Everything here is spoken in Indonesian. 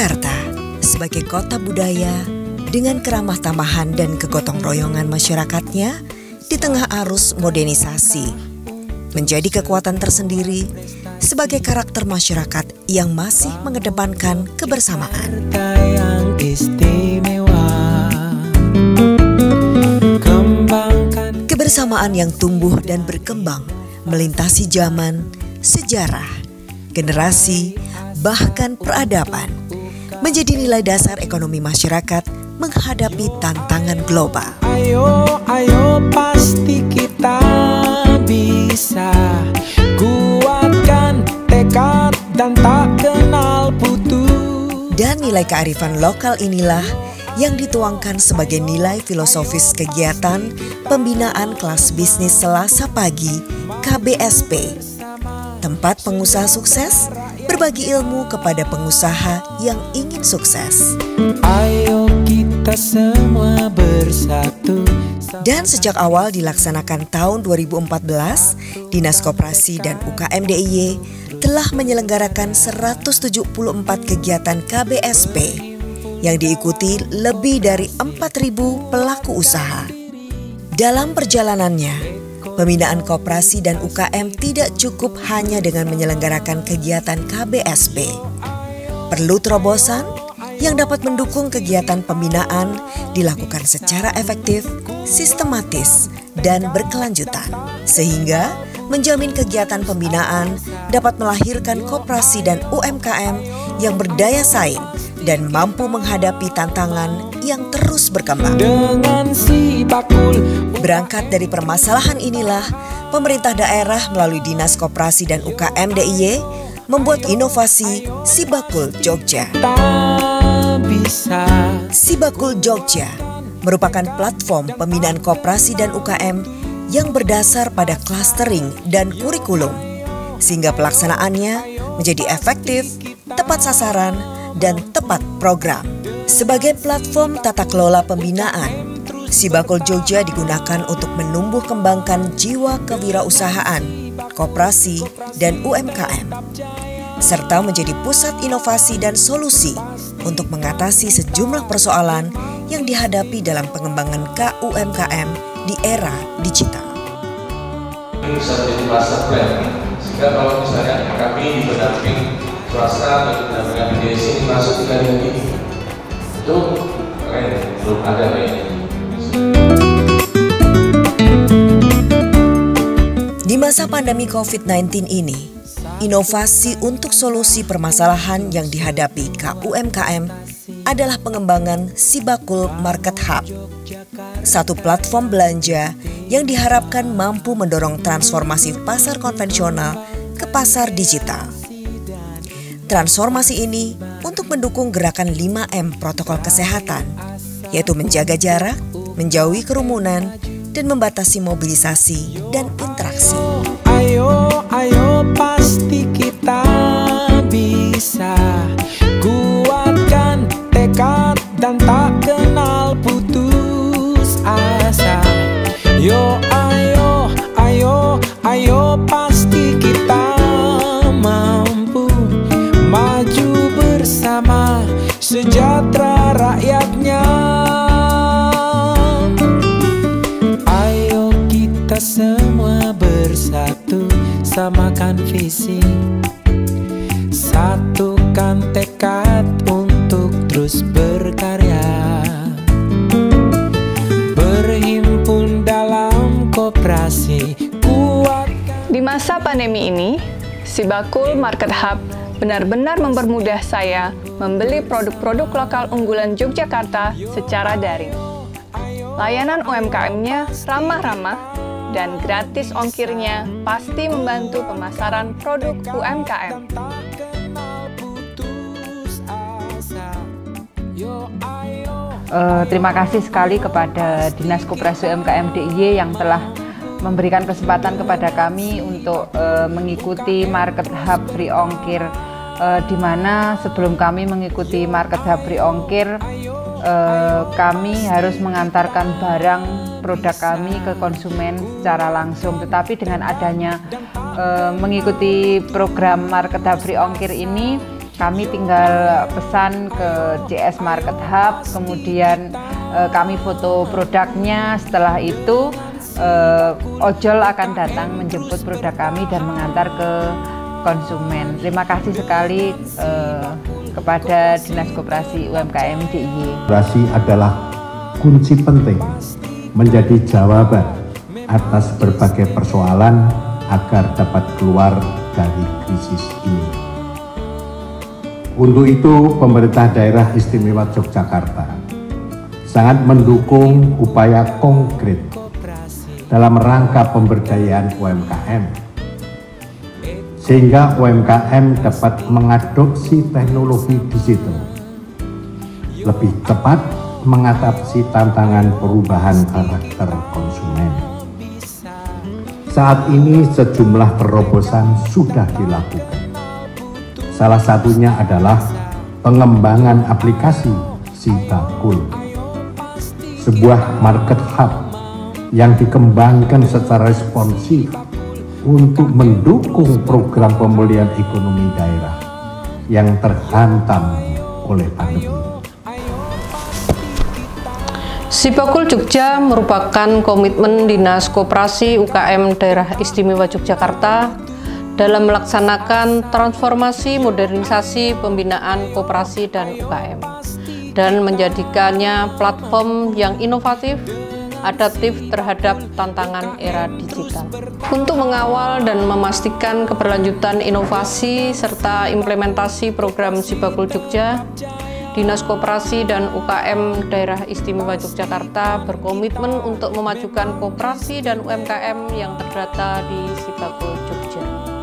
Jakarta sebagai kota budaya dengan keramah tamahan dan kegotong royongan masyarakatnya di tengah arus modernisasi menjadi kekuatan tersendiri sebagai karakter masyarakat yang masih mengedepankan kebersamaan. Kebersamaan yang tumbuh dan berkembang melintasi zaman, sejarah, generasi, bahkan peradaban, menjadi nilai dasar ekonomi masyarakat menghadapi tantangan global. Ayo pasti kita bisa, kuatkan tekad dan tak kenal putus. Dan nilai kearifan lokal inilah yang dituangkan sebagai nilai filosofis kegiatan pembinaan kelas bisnis Selasa pagi KBSP. Tempat pengusaha sukses berbagi ilmu kepada pengusaha yang ingin sukses. Ayo kita semua bersatu. Dan sejak awal dilaksanakan tahun 2014, Dinas Koperasi dan UKM DIY telah menyelenggarakan 174 kegiatan KBSP yang diikuti lebih dari 4.000 pelaku usaha. Dalam perjalanannya, pembinaan koperasi dan UKM tidak cukup hanya dengan menyelenggarakan kegiatan KBSP. Perlu terobosan yang dapat mendukung kegiatan pembinaan dilakukan secara efektif, sistematis, dan berkelanjutan. Sehingga menjamin kegiatan pembinaan dapat melahirkan koperasi dan UMKM yang berdaya saing dan mampu menghadapi tantangan yang terus berkembang. Berangkat dari permasalahan inilah, pemerintah daerah melalui Dinas Koperasi dan UKM DIY membuat inovasi Sibakul Jogja. Sibakul Jogja merupakan platform pembinaan koperasi dan UKM yang berdasar pada clustering dan kurikulum, sehingga pelaksanaannya menjadi efektif, tepat sasaran, dan tepat program. Sebagai platform tata kelola pembinaan, Sibakul Jogja digunakan untuk menumbuh kembangkan jiwa kewirausahaan, koperasi, dan UMKM, serta menjadi pusat inovasi dan solusi untuk mengatasi sejumlah persoalan yang dihadapi dalam pengembangan KUMKM di era digital. Ini bisa menjadi master plan, sehingga kalau misalnya kami di pendamping swasta atau pendampingan BDC masuk ke yang ini, itu keren, belum ada kayaknya. Di masa pandemi COVID-19 ini, inovasi untuk solusi permasalahan yang dihadapi KUMKM adalah pengembangan Sibakul Market Hub, satu platform belanja yang diharapkan mampu mendorong transformasi pasar konvensional ke pasar digital. Transformasi ini untuk mendukung gerakan 5M protokol kesehatan, yaitu menjaga jarak, menjauhi kerumunan, dan membatasi mobilisasi dan interaksi. Ayo pasti kita bisa, kuatkan tekad dan tak kenal putus asa. Ayo pasti kita mampu maju bersama sejahtera rakyatnya. Ayo kita semua bersatu, samakan visi, satukan tekad untuk terus berkarya, berhimpun dalam koperasi kuat. Di masa pandemi ini, Sibakul Market Hub benar-benar mempermudah saya membeli produk-produk lokal unggulan Yogyakarta secara daring. Layanan UMKM-nya ramah-ramah dan gratis ongkirnya pasti membantu pemasaran produk UMKM. Terima kasih sekali kepada Dinas Koperasi UMKM DIY yang telah memberikan kesempatan kepada kami untuk mengikuti Market Hub free ongkir, di mana sebelum kami mengikuti Market Hub free ongkir, kami harus mengantarkan barang produk kami ke konsumen secara langsung. Tetapi dengan adanya mengikuti program Market Hub free ongkir ini, kami tinggal pesan ke CS Market Hub, kemudian kami foto produknya. Setelah itu ojol akan datang menjemput produk kami dan mengantar ke konsumen. Terima kasih sekali kepada Dinas Koperasi UMKM DIY. Koperasi adalah kunci penting menjadi jawaban atas berbagai persoalan agar dapat keluar dari krisis ini. Untuk itu, pemerintah daerah istimewa Yogyakarta sangat mendukung upaya konkret dalam rangka pemberdayaan UMKM, sehingga UMKM dapat mengadopsi teknologi digital, lebih cepat mengatasi tantangan perubahan karakter konsumen. Saat ini sejumlah terobosan sudah dilakukan. Salah satunya adalah pengembangan aplikasi Sibakul, sebuah market hub yang dikembangkan secara responsif untuk mendukung program pemulihan ekonomi daerah yang terhantam oleh pandemi. Sibakul Jogja merupakan komitmen Dinas Koperasi UKM Daerah Istimewa Yogyakarta dalam melaksanakan transformasi modernisasi pembinaan koperasi dan UKM dan menjadikannya platform yang inovatif, adaptif terhadap tantangan era digital. Untuk mengawal dan memastikan keberlanjutan inovasi serta implementasi program Sibakul Jogja, Dinas Koperasi dan UKM Daerah Istimewa Yogyakarta berkomitmen untuk memajukan koperasi dan UMKM yang terdata di Sibakul Jogja.